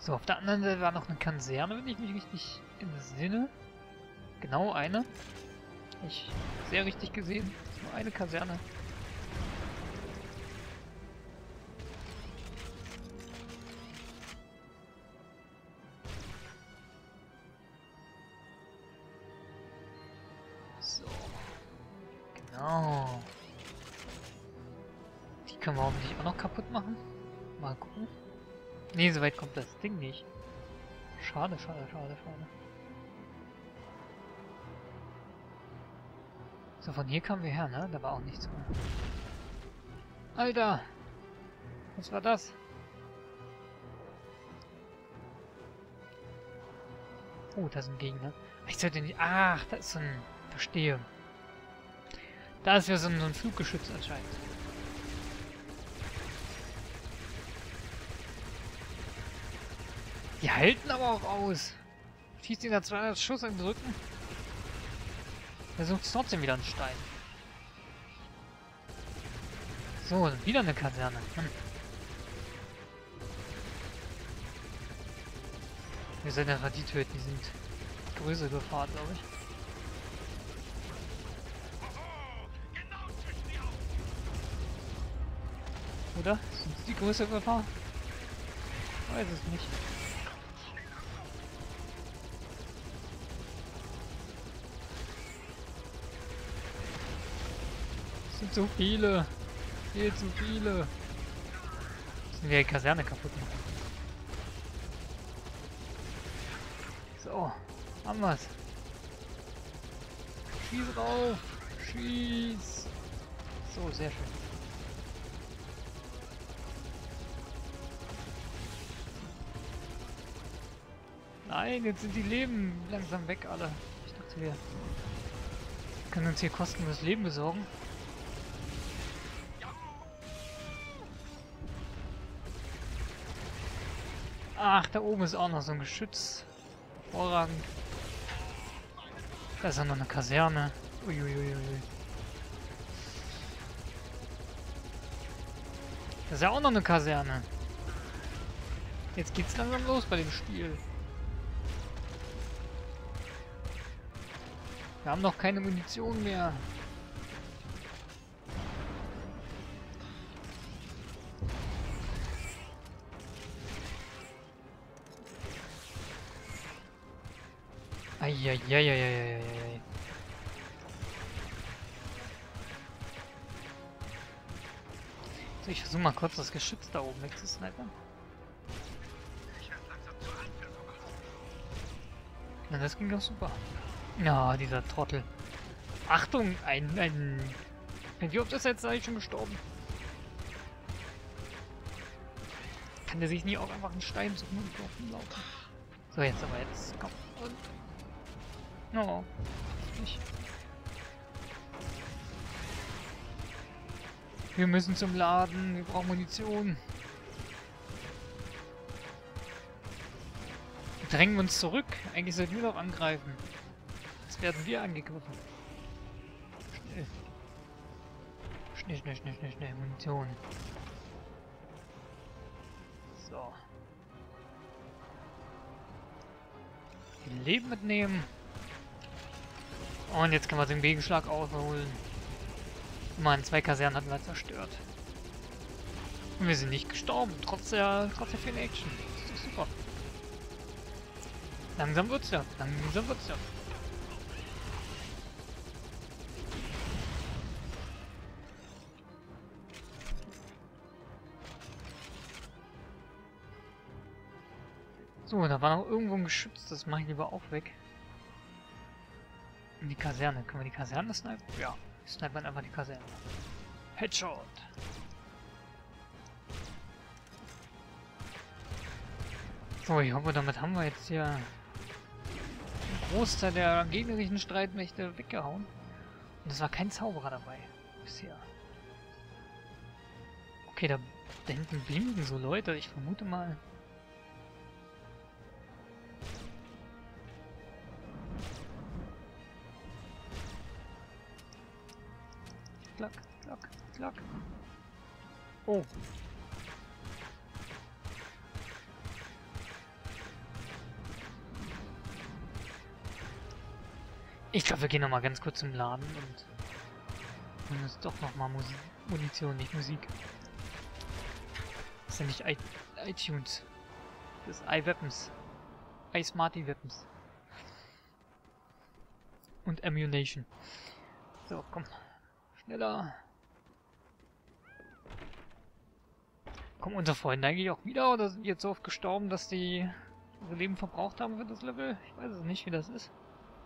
So, auf der anderen Seite war noch eine Kaserne, wenn ich mich richtig entsinne. Genau eine. Ich sehr richtig gesehen. Nur eine Kaserne. So. Genau. Die können wir hoffentlich auch noch kaputt machen. Mal gucken. Nee, so weit kommt das Ding nicht. Schade, schade, schade, schade. So, von hier kamen wir her, ne? Da war auch nichts mehr. Alter! Was war das? Oh, da sind Gegner. Ich sollte nicht... Ach, da ist so ein... Verstehe. Da ist ja so ein Fluggeschütz anscheinend. Die halten aber auch aus. Schießt ihn da 200 Schuss in den Rücken. Versucht es trotzdem wieder einen Stein. So, wieder eine Kaserne. Wir sollten einfach die töten, die sind größere Gefahr, glaube ich. Oder? Sind die größere Gefahr? Ich weiß es nicht. Es sind so viele. Viel zu viele. Müssen wir die Kaserne kaputt machen. So, haben wir's. Schieß drauf! Schieß! So, sehr schön. Nein, jetzt sind die Leben langsam weg, alle. Ich dachte, wir können uns hier kostenlos Leben besorgen. Ach, da oben ist auch noch so ein Geschütz. Hervorragend. Da ist auch noch eine Kaserne. Uiuiuiui. Da ist ja auch noch eine Kaserne. Jetzt geht's langsam los bei dem Spiel. Wir haben noch keine Munition mehr. Eieieiei. So, ich versuche mal kurz das Geschütz da oben wegzusnipern. Na, das ging doch super. Ja, dieser Trottel. Achtung, wie oft ist er jetzt eigentlich schon gestorben? Kann der sich nie auch einfach einen Stein suchen und laufen? So, jetzt aber jetzt. Komm. Und. No. Nicht. Wir müssen zum Laden. Wir brauchen Munition. Wir drängen uns zurück. Eigentlich sollten wir doch angreifen. Jetzt werden wir angegriffen. Schnell. Schnell, schnell, schnell, schnell, schnell. Munition. So. Die Leben mitnehmen. Und jetzt können wir den Gegenschlag aufholen. Mann, 2 Kasernen hatten wir zerstört. Und wir sind nicht gestorben, trotz der vielen Action. Das ist doch super. Langsam wird's ja. Langsam wird's ja. So, da war noch irgendwo ein Geschütz, das mache ich lieber auch weg. In die Kaserne. Können wir die Kaserne snipen? Ja, snipern einfach die Kaserne. Headshot! So, ich hoffe, damit haben wir jetzt hier einen Großteil der gegnerischen Streitmächte weggehauen. Und es war kein Zauberer dabei. Bisher. Okay, da hinten blinken so Leute. Ich vermute mal... Klack, klack, klack. Oh. Ich glaube, wir gehen nochmal ganz kurz im Laden und holen uns doch nochmal Munition, nicht Musik. Das ist ja nicht iTunes. Das ist iWeapons. iSmarty Weapons. Und Ammunition. So, komm. Schneller. Kommen unsere Freunde eigentlich auch wieder oder sind die jetzt so oft gestorben, dass die ihre Leben verbraucht haben für das Level? Ich weiß es nicht, wie das ist.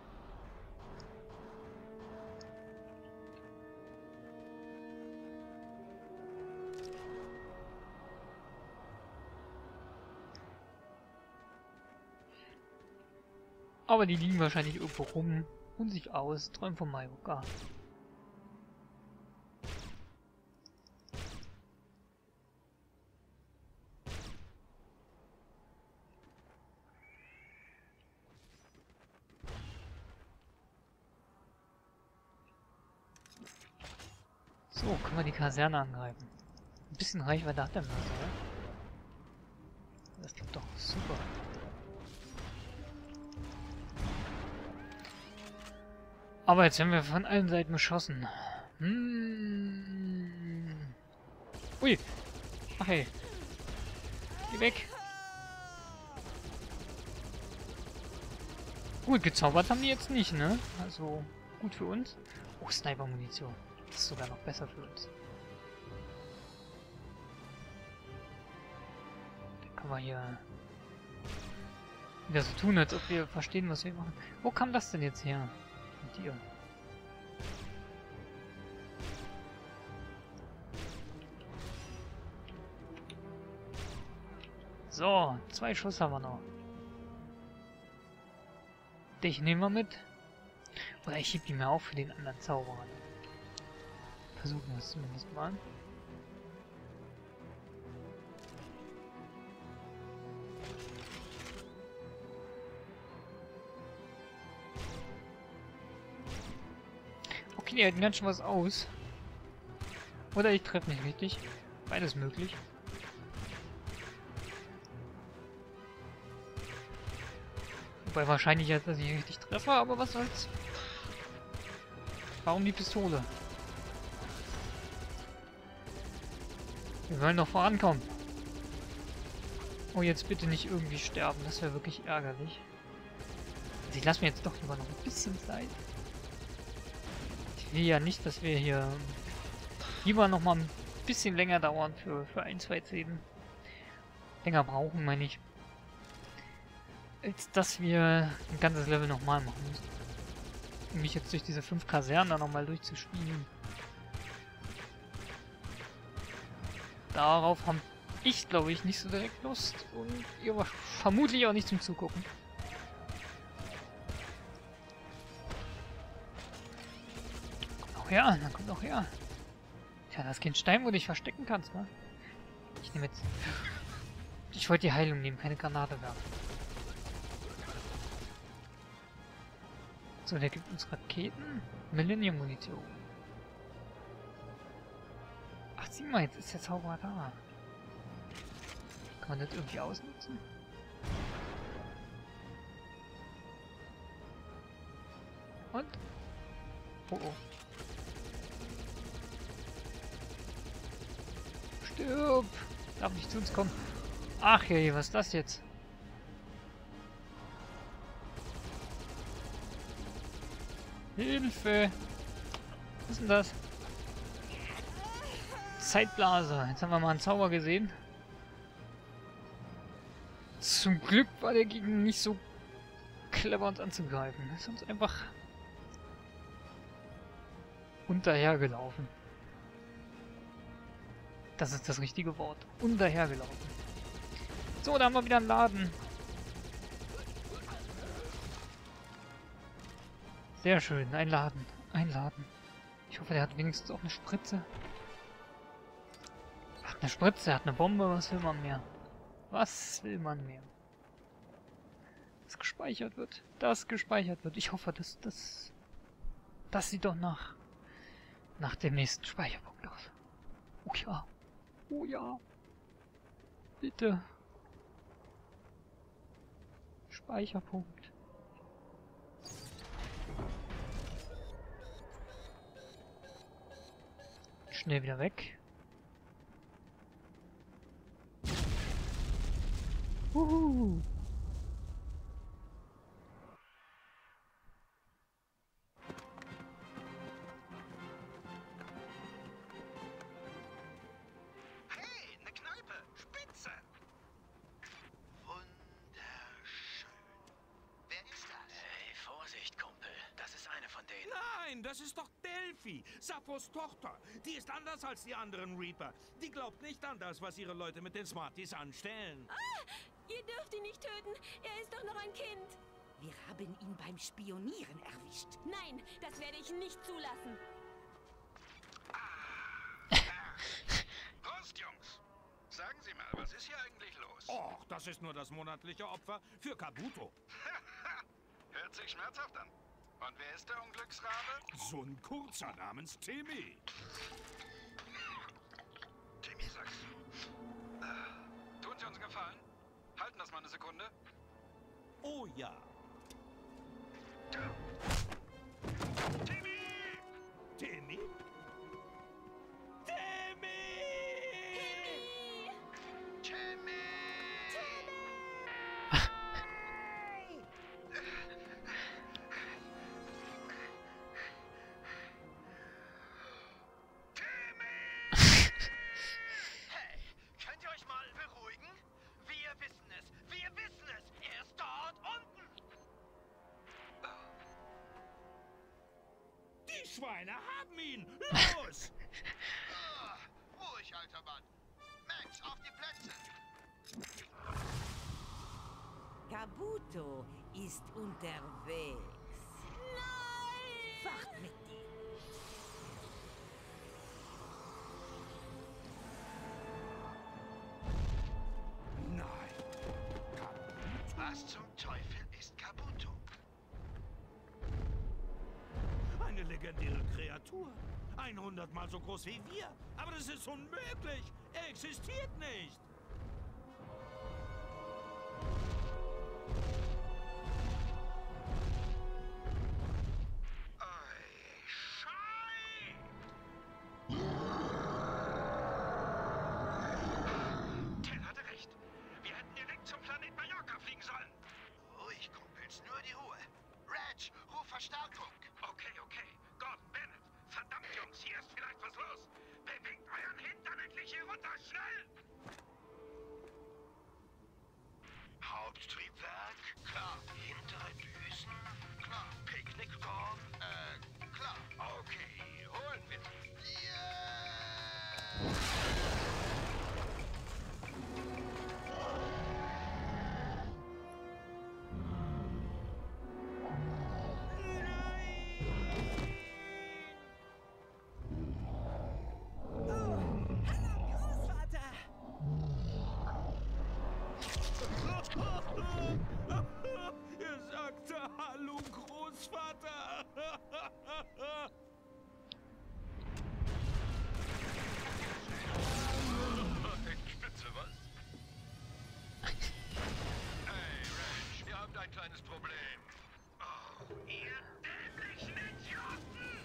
Aber die liegen wahrscheinlich irgendwo rum und sich aus, träumen von Mayoka. So, können wir die Kaserne angreifen. Ein bisschen Reichweite hat der Mörser, oder? Das klingt doch super. Aber jetzt werden wir von allen Seiten beschossen. Ui. Ach hey. Geh weg. Gut, gezaubert haben die jetzt nicht, ne? Also, gut für uns. Oh, Sniper-Munition. Das ist sogar noch besser für uns. Dann können wir hier wieder so tun, als ob wir verstehen, was wir machen. Wo kam das denn jetzt her? Mit dir. So, 2 Schuss haben wir noch. Dich nehmen wir mit. Oder ich heb die mir auf für den anderen Zauberer. Versuchen wir es zumindest mal. Okay, die halten ganz schön was aus. Oder ich treffe nicht richtig. Beides möglich. Wobei wahrscheinlich jetzt, dass ich richtig treffe, aber was soll's. Warum die Pistole? Wir wollen noch vorankommen. Oh, jetzt bitte nicht irgendwie sterben. Das wäre wirklich ärgerlich. Also ich lasse mir jetzt doch lieber noch ein bisschen Zeit. Ich will ja nicht, dass wir hier lieber noch mal ein bisschen länger dauern für 1, 2 Szenen. Länger brauchen, meine ich. Als dass wir ein ganzes Level nochmal machen müssen. Um mich jetzt durch diese 5 Kasernen da nochmal durchzuspielen. Darauf haben ich, glaube ich, nicht so direkt Lust. Und ihr vermutlich auch nicht zum Zugucken. Kommt auch her, dann kommt auch her. Tja, das ist kein Stein, wo du dich verstecken kannst, ne? Ich nehme jetzt... Ich wollte die Heilung nehmen, keine Granate werfen. So, der gibt uns Raketen. Millennium-Munition. Ach, sieh mal, jetzt ist der Zauberer da. Kann man das irgendwie ausnutzen? Und? Oh oh. Stirb! Darf nicht zu uns kommen. Ach je, was ist das jetzt? Hilfe! Was ist denn das? Zeitblase. Jetzt haben wir mal einen Zauber gesehen. Zum Glück war der Gegner nicht so clever, uns anzugreifen. Er ist uns einfach unterhergelaufen. Das ist das richtige Wort. Unterhergelaufen. So, da haben wir wieder einen Laden. Sehr schön. Ein Laden. Ein Laden. Ich hoffe, der hat wenigstens auch eine Spritze. Er hat eine Spritze, er hat eine Bombe. Was will man mehr? Was will man mehr? Das gespeichert wird. Das gespeichert wird. Ich hoffe, das sieht doch nach dem nächsten Speicherpunkt aus. Oh ja. Oh ja. Bitte. schnell wieder weg. Uhu. Hey, eine Kneipe. Spitze. Wunderschön. Wer ist das? Hey, Vorsicht, Kumpel. Das ist eine von denen. Nein, das ist doch Delphi, Sapphos Tochter. Die ist anders als die anderen Reaper. Die glaubt nicht an das, was ihre Leute mit den Smarties anstellen. Ihr dürft ihn nicht töten. Er ist doch noch ein Kind. Wir haben ihn beim Spionieren erwischt. Nein, das werde ich nicht zulassen. Prost, Jungs. Sagen Sie mal, was ist hier eigentlich los? Och, das ist nur das monatliche Opfer für Kabuto. Hört sich schmerzhaft an. Und wer ist der Unglücksrabe? So ein Kurzer namens Timmy. Timmy, sagst du. Tun Sie uns einen Gefallen? Halten das mal eine Sekunde. Oh ja. Timmy! Timmy? Timmy! Timmy! Hey, könnt ihr euch mal beruhigen? Wir wissen es. Wir wissen es. Er ist dort unten. Die Schweine haben ihn! Los! Ruhig, alter Mann. Max, auf die Plätze. Kabuto ist unterwegs. Nein! Fort mit dir. Nein. Kabuto? Was zum Teufel ist Kabuto? Eine legendäre Kreatur. 100-mal so groß wie wir. Aber das ist unmöglich. Er existiert nicht. Schei! Ted hatte recht. Wir hätten direkt zum Planet Mallorca fliegen sollen. Ruhig, Kumpels, nur die Ruhe. Reg, ruf Verstärkung. Okay. Gordon, Bennett. Verdammt, Jungs, hier ist vielleicht was los. Bewegt euren Hintern endlich hier runter, schnell! Haupttriebwerk? Klar. Hintere Düsen? Klar. Picknickkorb? Klar. Okay, holen wir. Großvater! Er sagte Hallo, Großvater. Spitze, was? Hey, Reg, ihr habt ein kleines Problem. Oh, ihr dämlichen Idioten!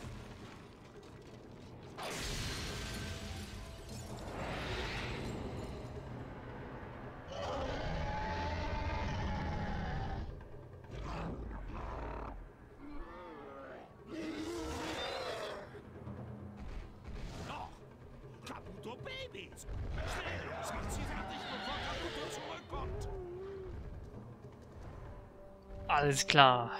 Noch. Kabuto Babys. Schnell, los, macht sie fertig, bevor Kabuto zurückkommt. Alles klar.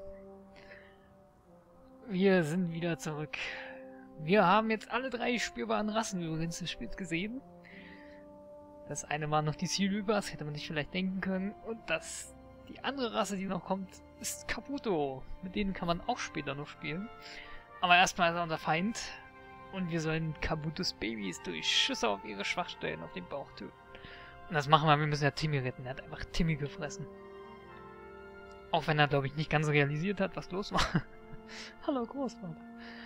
Wir sind wieder zurück. Wir haben jetzt alle 3 spürbaren Rassen übrigens des Spiels gesehen. Das eine war noch die Sea-Reapers, hätte man sich vielleicht denken können. Und die andere Rasse, die noch kommt, ist Kabuto. Mit denen kann man auch später noch spielen. Aber erstmal ist er unser Feind. Und wir sollen Kabutos Babys durch Schüsse auf ihre Schwachstellen auf den Bauch töten. Und das machen wir müssen ja Timmy retten. Er hat einfach Timmy gefressen. Auch wenn er, glaube ich, nicht ganz realisiert hat, was los war. Hallo Großvater.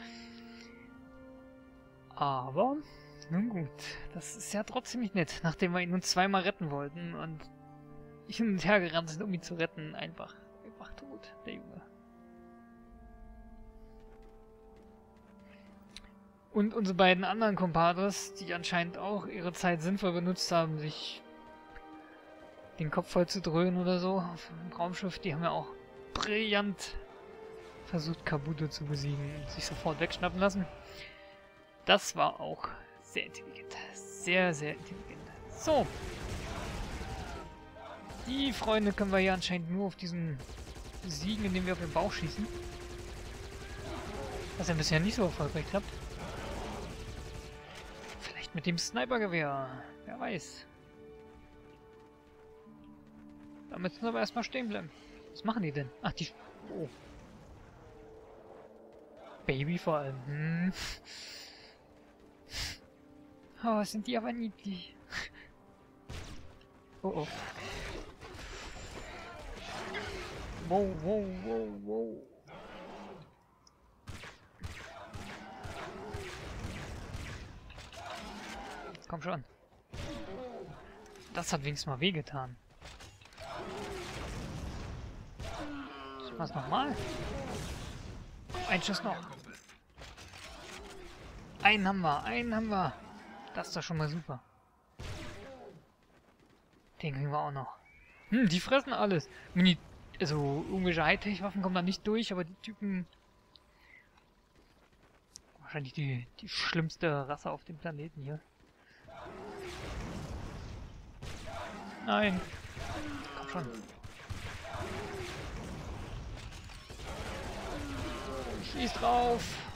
Aber, nun gut, das ist ja trotzdem nicht nett, nachdem wir ihn nun zweimal retten wollten und hin und her gerannt sind, um ihn zu retten, einfach tot, der Junge. Und unsere beiden anderen Compadres, die anscheinend auch ihre Zeit sinnvoll benutzt haben, sich den Kopf voll zu dröhnen oder so auf dem Raumschiff, die haben ja auch brillant versucht, Kabuto zu besiegen und sich sofort wegschnappen lassen. Das war auch sehr intelligent. Sehr, sehr intelligent. So. Die Freunde können wir hier anscheinend nur auf diesen besiegen, indem wir auf den Bauch schießen. Was ja bisher nicht so erfolgreich klappt. Vielleicht mit dem Snipergewehr. Wer weiß. Da müssen wir aber erstmal stehen bleiben. Was machen die denn? Ach, die... Oh. Baby vor allem. Hm. Oh, sind die aber niedlich. Oh, oh. Wow, wow, wow, wow. Komm schon. Das hat wenigstens mal wehgetan. Was nochmal? Ein Schuss noch. Einen haben wir, einen haben wir. Das ist doch schon mal super. Den kriegen wir auch noch. Hm, die fressen alles. Also irgendwelche Hightech-Waffen kommen da nicht durch, aber die Typen... Wahrscheinlich die schlimmste Rasse auf dem Planeten hier. Nein. Komm schon. Schieß drauf.